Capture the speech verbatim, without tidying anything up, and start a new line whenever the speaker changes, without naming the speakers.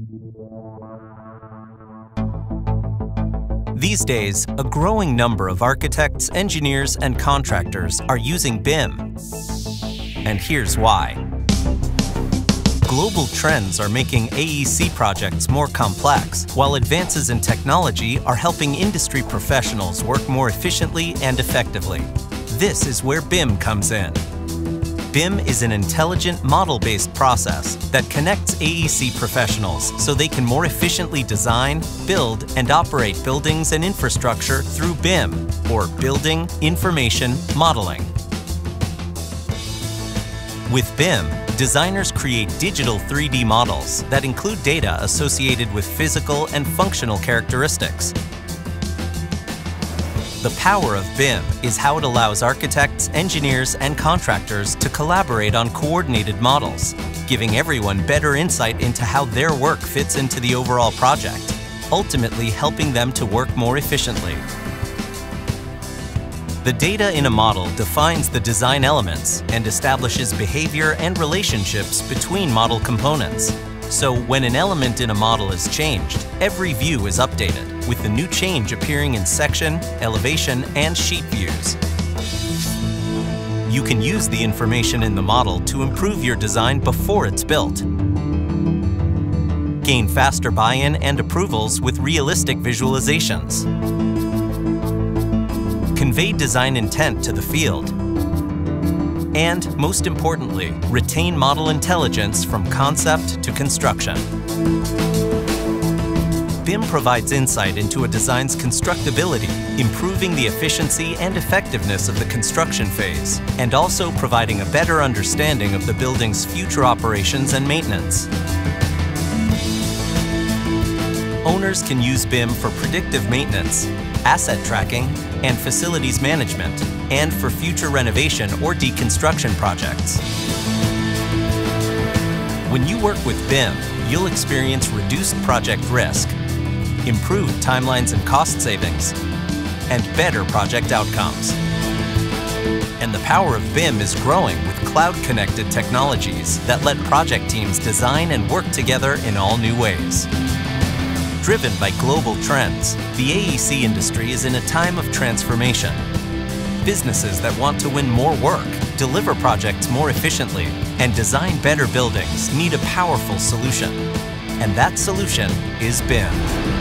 These days, a growing number of architects, engineers, and contractors are using B I M. And here's why. Global trends are making A E C projects more complex, while advances in technology are helping industry professionals work more efficiently and effectively. This is where B I M comes in. B I M is an intelligent model-based process that connects A E C professionals so they can more efficiently design, build, and operate buildings and infrastructure through B I M, or Building Information Modeling. With B I M, designers create digital three D models that include data associated with physical and functional characteristics. The power of B I M is how it allows architects, engineers, and contractors to collaborate on coordinated models, giving everyone better insight into how their work fits into the overall project, ultimately helping them to work more efficiently. The data in a model defines the design elements and establishes behavior and relationships between model components. So when an element in a model is changed, every view is updated, with the new change appearing in section, elevation, and sheet views. You can use the information in the model to improve your design before it's built. Gain faster buy-in and approvals with realistic visualizations. Convey design intent to the field. And, most importantly, retain model intelligence from concept to construction. B I M provides insight into a design's constructability, improving the efficiency and effectiveness of the construction phase, and also providing a better understanding of the building's future operations and maintenance. Owners can use B I M for predictive maintenance, asset tracking, and facilities management, and for future renovation or deconstruction projects. When you work with B I M, you'll experience reduced project risk, improved timelines and cost savings, and better project outcomes. And the power of B I M is growing with cloud-connected technologies that let project teams design and work together in all new ways. Driven by global trends, the A E C industry is in a time of transformation. Businesses that want to win more work, deliver projects more efficiently, and design better buildings need a powerful solution. And that solution is B I M.